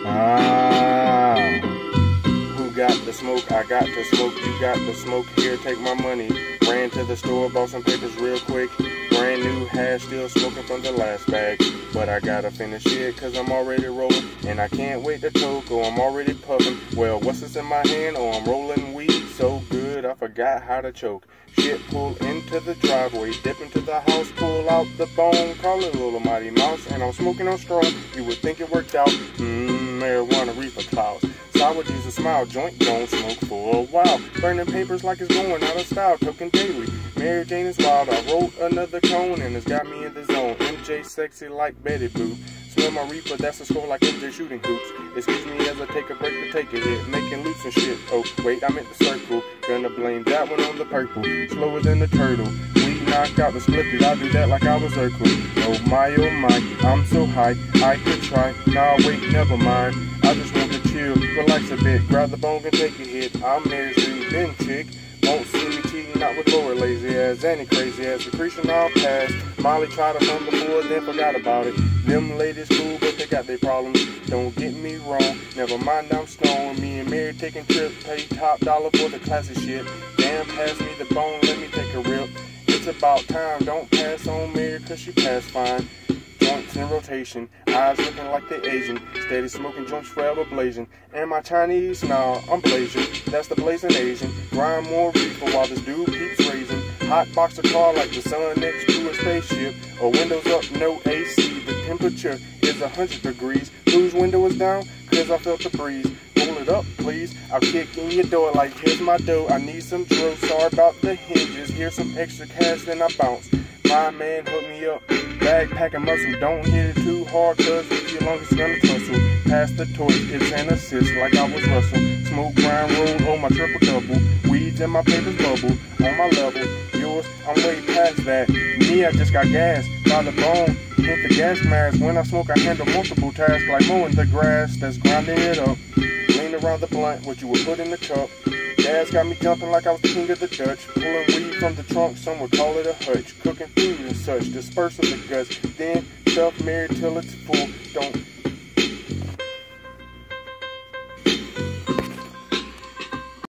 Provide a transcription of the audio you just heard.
Ah, who got the smoke? I got the smoke. You got the smoke. Here, take my money. Ran to the store, bought some papers real quick. Brand new hash, still smoking from the last bag. But I gotta finish it, cause I'm already rolling. And I can't wait to choke, or I'm already puffing. Well, what's this in my hand? Oh, I'm rolling weed so good, I forgot how to choke. Shit, pull into the driveway, dip into the house, pull out the bone, call it Little Mighty Mouse, and I'm smoking on strong. You would think it worked out. Marijuana reefer clouds. Sour diesel smile, joint don't smoke for a while. Burning papers like it's going out of style, token daily. Mary Jane is wild, I wrote another cone and it's got me in the zone. MJ sexy like Betty Boo. Smell my reefer, that's a score like MJ shooting hoops. Excuse me as I take a break to take a hit, making loops and shit. Oh, wait, I meant the circle. Gonna blame that one on the purple. Slower than the turtle. We knock out the splitters, I do that like I was Urkel. Oh my, I'm so high, I could try. Nah, wait, never mind. I just want to chill, relax a bit, grab the bone and take a hit. I'm married to been chick. Won't see me cheating, not with Laura lazy ass, any crazy ass. Secretion all past. Molly tried to phone before, then forgot about it. Them ladies cool, but they got their problems. Don't get me wrong, never mind I'm stoned. Me and Mary taking trips, pay top dollar for the classic shit. Damn, pass me the bone, let me take a rip. It's about time, don't pass on Mary, cause she passed fine. Joints in rotation, eyes looking like they Asian. Steady smoking joints forever blazing. Am I Chinese? Nah, I'm Blasian. That's the blazing Asian. Grind more reefer while this dude keeps raising. Hot box a car like the sun next to a spaceship. Or windows up, no AC. The temperature is 100 degrees. Whose window is down? Cause I felt the breeze. Roll it up, please. I'll kick in your door like here's my dough. I need some drill. Sorry about the hinges. Here's some extra cash, then I bounce. My man hook me up. Backpacking muscle, don't hit it too hard, cause if you're long, it's gonna tussle. Pass the torch, it's an assist, like I was Russell. Smoke, grind, roll, on my triple double. Weeds in my papers bubble, on my level. Yours, I'm way past that. Me, I just got gas, by the bone. Hit the gas mask, when I smoke, I handle multiple tasks, like mowing the grass, that's grinding it up. Lean around the blunt, what you would put in the cup. Gas got me jumping like I was king of the Dutch. Pulling weed from the trunk, some would call it a hutch. Cooking food and such, dispersing the guts. Then stuff Mary till it's full. Don't